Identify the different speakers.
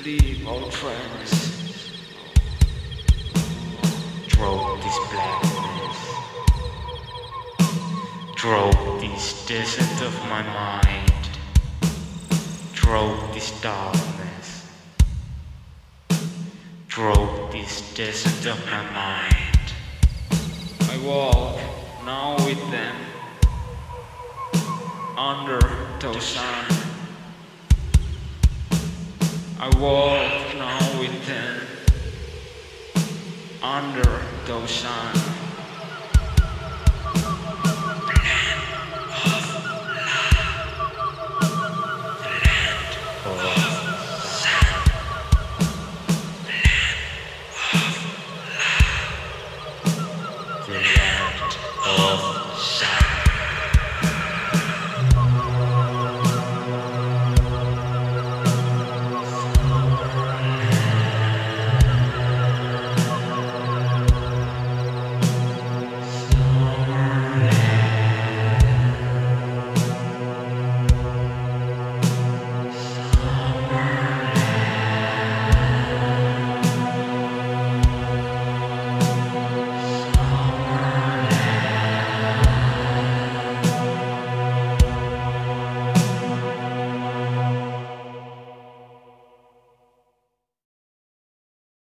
Speaker 1: leave all trance. Drove this blackness. Drove this desert of my mind. Drove this darkness. Drove this desert of my mind. I walk now with them under the sun. I walk now with them under the sun.